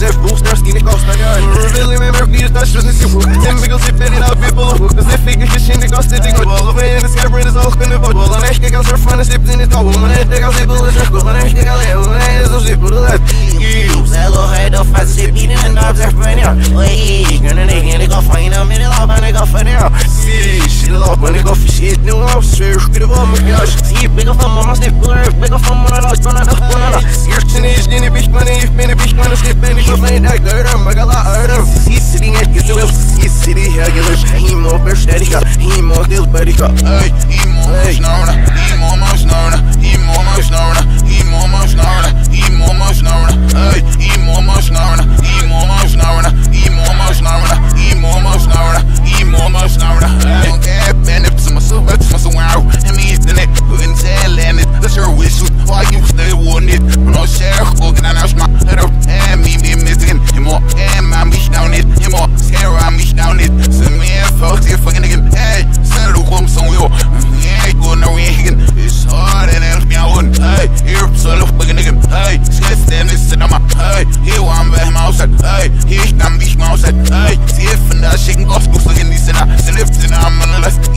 Zef boosters die ik kost Really me merk die dat is niet goed En ik wil zitten in people Cause if ik is in de kast dit ik wel in de scherper is ook kunnen worden Dan echt ik als er van een stip in het oude Maar net ik als ik wil is er goed Maar echt ik alleen Maar nee zo zit voor de lijf Zello heet of het zit niet in de zegt van ja Oei ik ben en ik ga van je naam in de lab en ik ga van ja Shit lab en ik ga shit nu af Zweer ik wel met ja Zie ik ga van mama stip ik ga van mama laat van de gewoon Eerst in is in de bitch man ik ben een bitch man stip en ik ga van je dak daar maar ga laten Zie sitting at you will see city here you wish he more bersterica he more deal berica hey he more snarna he more snarna he more snarna he more snarna he more snarna hey he more snarna he more snarna he more snarna he more snarna he more snarna hey okay man it's my so wow and me the neck in Thailand it that's your wish why you stay want it no share cooking and I'm and me missing him more and my mich down it him more scare I'm mich down it so me folks here fucking again hey settle home somewhere hey go no again it's hard and help me out hey here so look fucking again hey just stand this in my hey here I'm by my outside hey here I'm mich outside hey see if and that shaking off go fucking this and I lift and I'm on the left